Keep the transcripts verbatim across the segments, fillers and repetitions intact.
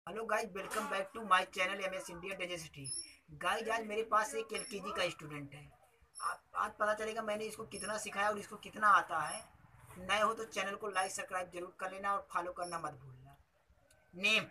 Hello guys, welcome back to my channel M S India डेजिसिटी। Guys, आज मेरे पास एक एलकेजी का स्टूडेंट है। आप आज पता चलेगा मैंने इसको कितना सिखाया और इसको कितना आता है। नए हो तो चैनल को लाइक सब्सक्राइब जरूर कर लेना और फॉलो करना मत भूलना। Name,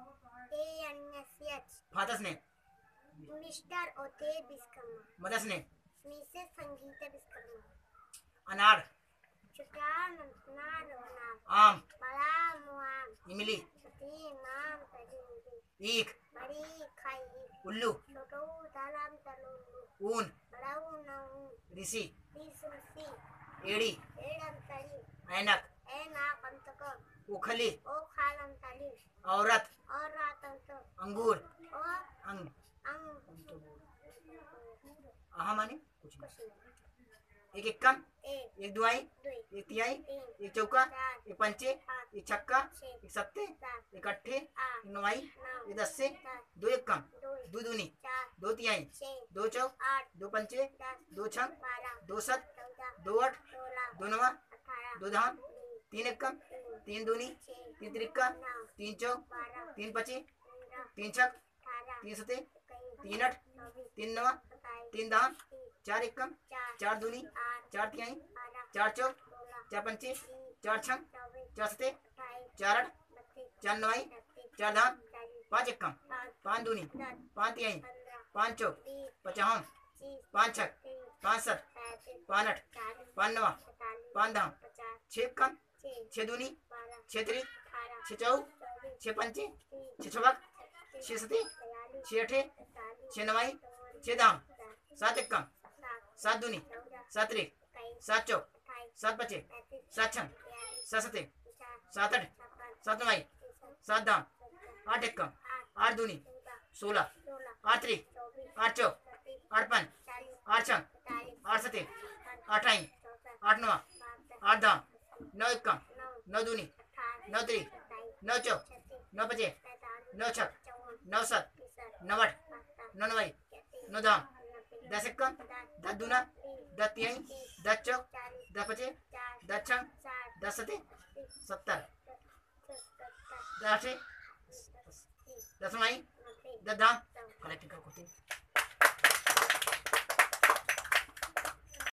fathers name, mister Ote Biskarma, mother's name, Mrs Sangeeta Biskarma, अनार, चुटान नार नार, आम, बड़ा मुआम, इमली, पति नाम तलीम, ईख, बड़ी खाई, उल्लू, छोटो तालाम तलुल्लू, ऊन, बड़ाऊ नऊ, ऋषि, रिसुसी, एड़ी, एडम तली, ऐनक, ए ना कंतक, उखली, ओ खालम तली, औरत, और रातंत, अंगूर, ओ अंग, अंग, आहा माने कुछ कुछ नहीं। नहीं, एक एक कम, एक, एक दुआई, दुई, एक तिहाई, तीन, एक चौका, चार, एक पंचे, पाँच, एक छक्का, छः, एक सत्ते, सात, एक अट्ठे, आठ, एक नवाई, नौ, एक दस्से, दस, दो एक कम, दो, दो दूनी, चार, दो तिहाई, छः, दो चौक, आठ, दो पंचे, दस, दो छक, बारह, दो सत, चौदह, दो आठ, सोलह, दो नवा, अठारह, दो धाम, बीस, तीन एक कम, तीन, तीन दूनी, छः, तीन त्रिक्का, नौ, तीन चौक, बारह, तीन पचे, पंद्रह, तीन छक, अठारह, तीन सते, इक्कीस, तीन अठ, चौबीस, तीन नवा, सत्ताईस, तीन धाम, तीस, चार एक कम, चार, चार दूनी, आठ, चार तिहाई, बारह, चार चौक, सोलह, चार पंचे, बीस, चार छक, चौबीस, चार सते, अट्ठाईस, चार आठ, बत्तीस, चार नवाई, तैंतीस, चार धाम, चालीस, पाँच एक कम, पाँच, पाँच दूनी, दस, पाँच तिहाई, पंद्रह, पाँच चौक, बीस, पचावन, पच्चीस, पाँच छक, तीस, पाँच सत, पैंतीस, पाँच आठ, चालीस, पाँच नवा, पैंतालीस, पाँच धाम, पचास, छः कम, छः, छः दूनी, बारह, छः त्रिक, अठारह, छः चौ, चौबीस, छः पंचे, तीस, छः छबक, छत्तीस, छः सते, बयालीस, छः अठे, तैंतालीस, छः नवाई, चौवन, छः धाम, पचास, सात एक कम, सात, सात दूनी, चौदह, सात त्रिक, इक्कीस, सात चौक, अट्ठाईस, सात पचे, पैंतीस, सात छक, बयालीस, सात सते, पचास, सात आठ, छप्पन, सात नवाई, तिरसठ, सात धाम, सत्तर, आठ एक कम, आठ, आठ दूनी, चौदह, सोलह, सोलह, आठ त्रिक, चौबीस, आठ चौक, छत्तीस, आठ पाँच, चालीस, आठ छक, पैंतालीस, आठ सते, छप्पन, अठाई, चौंसठ, आठ नवा, बहत्तर, आठ धाम, अस्सी, नौ एक कम, नौ, नौ दूनी, अठारह, नौ त्रिक, सत्ताईस, नौ चौक, छत्तीस, नौ पचे, पैंतालीस, नौ छक, चौवन, नौ सत, तिरसठ, नौ आठ, बहत्तर, नौ नवाई, इकतीस, नौ धाम, नब्बे, दस एक कम, दस, दस दूना, बीस, दस तिहाई, तीस, दस चौक, चालीस, दस पचे, पचास, दस छक, साठ, दस सते, अस्सी, सत्तर, सत्तर, दस अठे, अस्सी, दस नवाई, नब्बे, दस धाम,